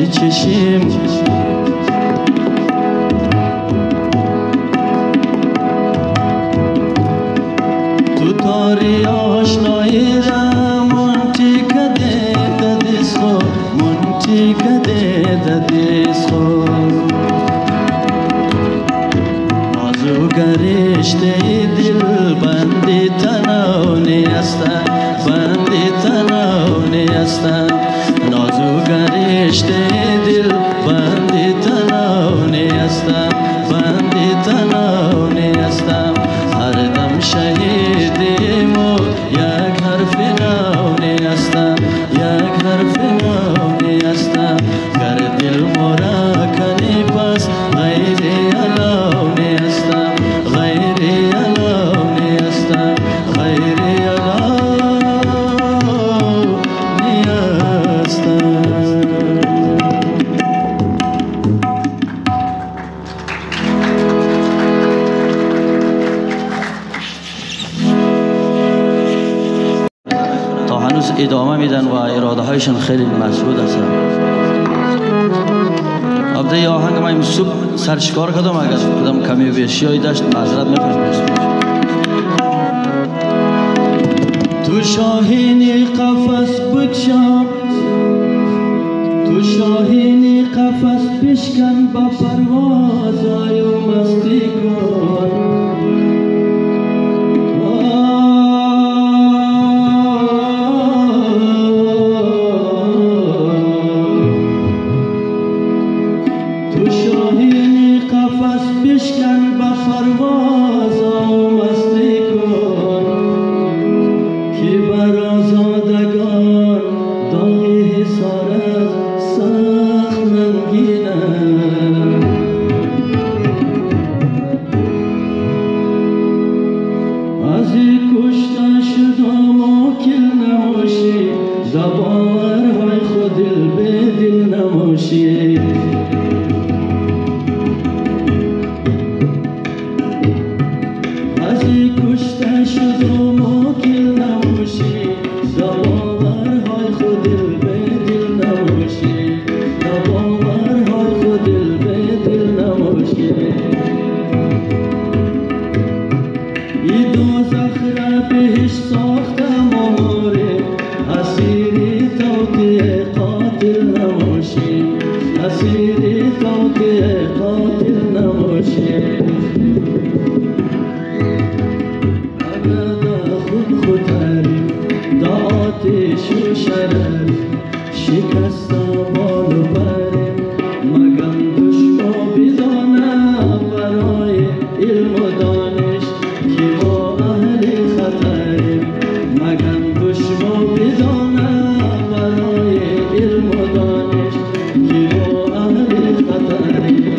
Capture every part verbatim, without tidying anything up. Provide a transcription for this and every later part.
چشیم تو تاری آشنایی را منتی کده ددیس خو منتی کده ددیس خو نازو گرشته دل بندی تناونی استا بندی تناونی استا نازو گرشته دل بندی تناونی استا بندی تناونی استا هر دم شهیدیم و یک حرف ناونی استا یک حرف ناونی استا گر دل مورا کنی پس غیری علونی استا غیری علونی استا غیری علونی استا. تا هنوز ادامه میدن و اراده هایشون خیلی مسعود هستن. ابدا یا آهنگ ما این صبح سرشکار کردم، اگر کدام کمی و بیشی هایی داشت معذرت میخوایم. تو شاهینی قفس بکشم، تو شاهینی قفس بشکن با پروازای و مستی کن. تو شاهینی قفس بشکن با پروازای و مستی کن که بر آزادگان داغی حسارت سخت ننگینه. از این کشته شدم و کل نماشی دا باورهای خود دل به دل نماشی. از این کشته شدم و کل نماشی دا باورهای خود دل به دل نماشی دا باورهای خود دل به دل نماشی. ای دوزخ را بهش ساختم آماره اسیری توطئه قاتل نماشی اسیری توطئه قاتل نماشی. دا آتش و شرر شکست بال و پریم مگم دشمن بدانم برای علم و دانش که ما اهل خطریم. مگم دشمن بدانم برای علم و دانش که ما اهل خطریم.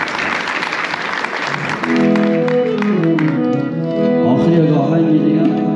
آخری آهنگی دیگه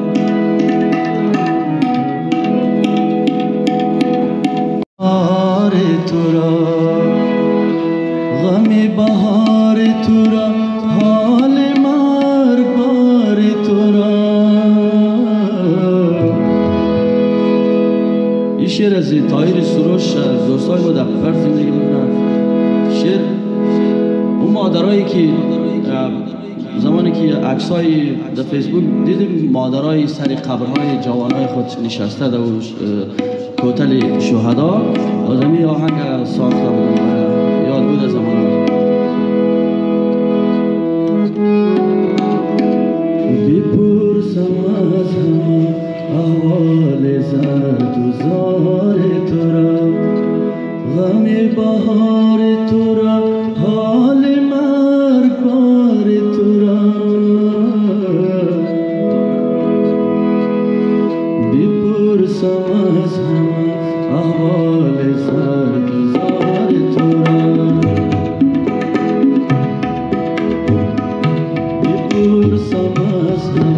دوستای ما در پر زندگی میکنن. شعر اون مادرایی که زمانی که عکسای در فیسبوک دیدیم مادرای سر قبرهای جوانای خود نشسته در کوتل شهدا آدمی آهنگ ساخته بودن یاد بود از زمان. بپرسم از همه احوال زرد و زار تو را، غم بهار تو را، حال مرگبار تو را. بپرسم از همه احوال زرد و زار تو را، بپرسم از همه